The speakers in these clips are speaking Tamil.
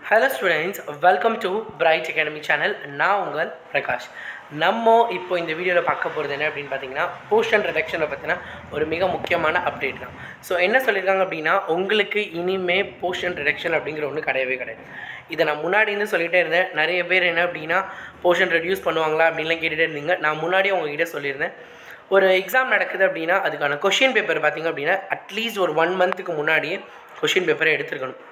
Hello students, welcome to Bright Academy channel. நான் உங்கள் பிரகாஷ். நம்ம இப்போ இந்த வீடியோவில் பார்க்க போகிறது என்ன அப்படின்னு பார்த்தீங்கன்னா போர்ஷன் ரிடக்ஷனை பற்றின ஒரு மிக முக்கியமான அப்டேட் தான். ஸோ என்ன சொல்லியிருக்காங்க அப்படின்னா உங்களுக்கு இனிமே போர்ஷன் ரிடக்ஷன் அப்படிங்கிற ஒன்று கிடையவே கிடையாது. இதை நான் முன்னாடி இருந்து சொல்லிகிட்டே இருந்தேன். நிறைய பேர் என்ன அப்படின்னா போர்ஷன் ரெடியூஸ் பண்ணுவாங்களா அப்படின்லாம் கேட்டுகிட்டே இருந்தீங்க. நான் முன்னாடியே உங்ககிட்ட சொல்லியிருந்தேன். ஒரு எக்ஸாம் நடக்குது அப்படின்னா அதுக்கான கொஷின் பேப்பர் பார்த்திங்க அப்படின்னா அட்லீஸ்ட் ஒரு 1 மந்த்துக்கு முன்னாடியே கொஷின் பேப்பரை எடுத்துருக்கணும்.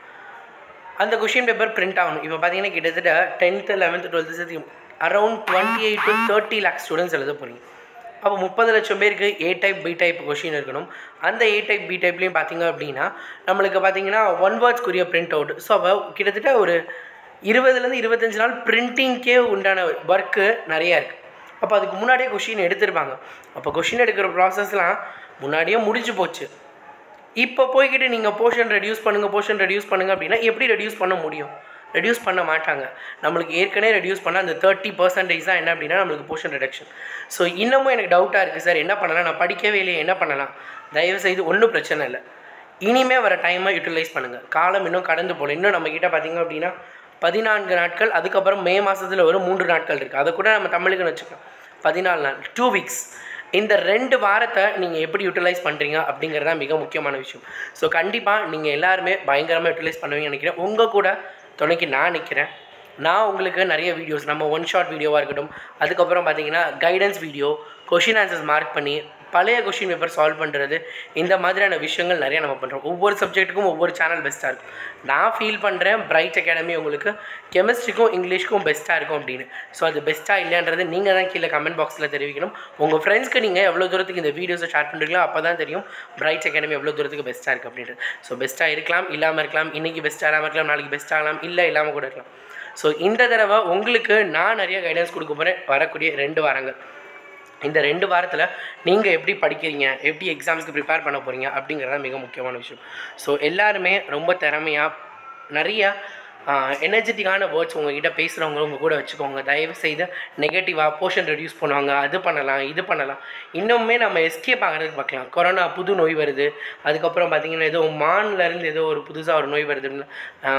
அந்த கொஷின் பேப்பர் பிரிண்ட் ஆகணும். இப்போ பார்த்தீங்கன்னா கிட்டத்தட்ட 10th 11th 12th சேர்த்து அரௌண்ட் 28 to 30 lakh ஸ்டூடெண்ட்ஸ் எழுத போகிறீங்க. அப்போ 30 லட்சம் பேருக்கு A type B type question இருக்கணும். அந்த ஏ டைப் பி டைப்லேயும் பார்த்தீங்க அப்படின்னா நம்மளுக்கு பார்த்தீங்கன்னா 1 வேர்ட்ஸ்க்குரிய பிரிண்ட் அவுட். ஸோ அப்போ கிட்டத்தட்ட ஒரு 20லேருந்து 25 நாள் பிரிண்டிங்க்கே உண்டான ஒர்க்கு நிறையா இருக்குது. அப்போ அதுக்கு முன்னாடியே கொஷின் எடுத்திருப்பாங்க. அப்போ கொஷின் எடுக்கிற ப்ராசஸ்லாம் முன்னாடியே முடிஞ்சு போச்சு. இப்போ போய்கிட்டு நீங்கள் போர்ஷன் ரெடியூஸ் பண்ணுங்கள் அப்படின்னா எப்படி ரெடியூஸ் பண்ண முடியும்? ரெடியூஸ் பண்ண மாட்டாங்க. நம்மளுக்கு ஏற்கனவே ரெடியூஸ் பண்ணால் அந்த 30% தான் என்ன அப்படின்னா நம்மளுக்கு போர்ஷன் ரிடக்ஷன். ஸோ இன்னமும் எனக்கு டவுட்டாக இருக்குது சார், என்ன பண்ணலாம், நான் படிக்கவே இல்லையே, என்ன பண்ணலாம்? தயவுசெய்து ஒன்றும் பிரச்சனை இல்லை, இனிமேல் வர டைமை யூட்டிலைஸ் பண்ணுங்கள். காலம் இன்னும் கடந்து போகல. இன்னும் நம்மக்கிட்ட பார்த்திங்க அப்படின்னா 14 நாட்கள், அதுக்கப்புறம் மே மாதத்தில் ஒரு 3 நாட்கள் இருக்குது. அதை கூட நம்ம தமிழுக்குன்னு வச்சுக்கலாம். 14 நாள், 2 வீக்ஸ். இந்த 2 வாரத்தை நீங்கள் எப்படி யூட்டிலைஸ் பண்ணுறீங்க அப்படிங்கிறது தான் மிக முக்கியமான விஷயம். ஸோ கண்டிப்பாக நீங்கள் எல்லாருமே பயங்கரமாக யூட்டிலைஸ் பண்ணுவீங்கன்னு நினைக்கிறேன். உங்கள் கூட துணைக்கு நான் நிற்கிறேன். நான் உங்களுக்கு நிறைய வீடியோஸ், நம்ம 1 ஷாட் வீடியோவாக இருக்கட்டும், அதுக்கப்புறம் பார்த்தீங்கன்னா guidance video, question answers mark பண்ணி பழைய கொஷின் பேப்பர் சால்வ் பண்ணுறது, இந்த மாதிரியான விஷயங்கள் நிறையா நம்ம பண்ணுறோம். ஒவ்வொரு சப்ஜெக்ட்டுக்கும் ஒவ்வொரு சேனல் பெஸ்ட்டாக இருக்கும். நான் ஃபீல் பண்ணுறேன் பிரைட் அகாடமி உங்களுக்கு கெமிஸ்ட்ரிக்கும் இங்கிலீஷ்க்கும் பெஸ்ட்டாக இருக்கும் அப்படின்னு. ஸோ அது பெஸ்ட்டாக இல்லைன்றது நீங்கள் தான் கீழே கமெண்ட் பாக்ஸில் தெரிவிக்கணும். உங்கள் ஃப்ரெண்ட்ஸ்க்கு நீங்கள் எவ்வளோ தூரத்துக்கு இந்த வீடியோஸை ஷேர் பண்ணுறீங்களோ அப்போ தான் தெரியும் பிரைட் அகாடமி எவ்வளோ தூரத்துக்கு பெஸ்ட்டாக இருக்குது அப்படின்றது. ஸோ பெஸ்ட்டாக இருக்கலாம், இல்லாமல் இருக்கலாம், இன்றைக்கி பெஸ்ட்டாக இல்லாமல் இருக்கலாம், நாளைக்கு பெஸ்ட்டாக ஆகலாம், இல்லை இல்லாமல் கூட இருக்கலாம். ஸோ இந்த தடவை உங்களுக்கு நான் நிறைய கைடன்ஸ் கொடுக்க போகிறேன் வரக்கூடிய 2 வாரங்கள். இந்த 2 வாரத்தில் நீங்கள் எப்படி படிக்கிறீங்க, எப்படி எக்ஸாம்ஸ்க்கு ப்ரிப்பேர் பண்ண போகிறீங்க அப்படிங்கிறது மிக முக்கியமான விஷயம். ஸோ எல்லாருமே ரொம்ப திறமையாக நிறையா எனர்ஜெட்டிக்கான வேர்ட்ஸ் உங்கள்கிட்ட பேசுகிறவங்க உங்கள் கூட வச்சுக்கோங்க. தயவு செய்து நெகட்டிவாக போர்ஷன் ரெடியூஸ் பண்ணுவாங்க, அது பண்ணலாம் இது பண்ணலாம், இன்னுமே நம்ம எஸ்கேப் ஆகிறதுக்கு பார்க்கலாம். கொரோனா புது நோய் வருது, அதுக்கப்புறம் பார்த்திங்கன்னா ஏதோ மான்லேருந்து ஏதோ ஒரு புதுசாக ஒரு நோய் வருதுன்னு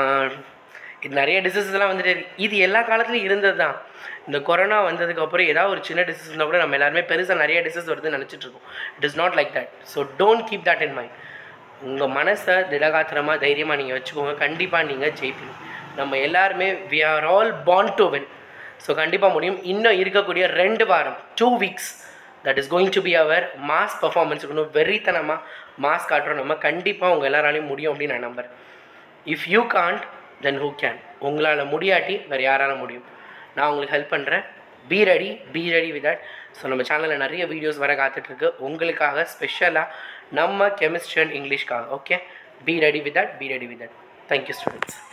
இது நிறைய டிசீஸஸ்லாம் வந்துட்டு இருக்குது. இது எல்லா காலத்துலையும் இருந்தது தான். இந்த கொரோனா வந்ததுக்கப்புறம் ஏதாவது ஒரு சின்ன டிசீஸ் இருந்தால் கூட நம்ம எல்லாருமே பெருசாக நிறைய டிசீஸ் வருதுன்னு நினச்சிட்ருக்கோம். It is not like that. So don't keep that in mind. உங்கள் மனசை திடகாத்திரமாக தைரியமாக நீங்கள் வச்சுக்கோங்க. கண்டிப்பாக நீங்கள் ஜெயிப்பீங்க. நம்ம எல்லாருமே we are all born to win. So கண்டிப்பாக முடியும். இன்னும் இருக்கக்கூடிய 2 வாரம் 2 weeks that is going to be our mass performance. இருக்கணும், வெறித்தனமாக மாஸ் காட்டுறோம். நம்ம கண்டிப்பாக உங்கள் எல்லாராலையும் முடியும் அப்படின்னு நான் நம்புகிறேன். If you can't then who can? உங்களால் முடியாட்டி வேறு யாரால முடியும்? நான் உங்களுக்கு ஹெல்ப் பண்ணுறேன். Be ready with that. So நம்ம சேனலில் நிறைய வீடியோஸ் வர காத்துட்ருக்கு உங்களுக்காக, ஸ்பெஷலாக நம்ம கெமிஸ்ட்ரி அண்ட் இங்கிலீஷ்க்காக. Okay, be ready with that. Thank you students.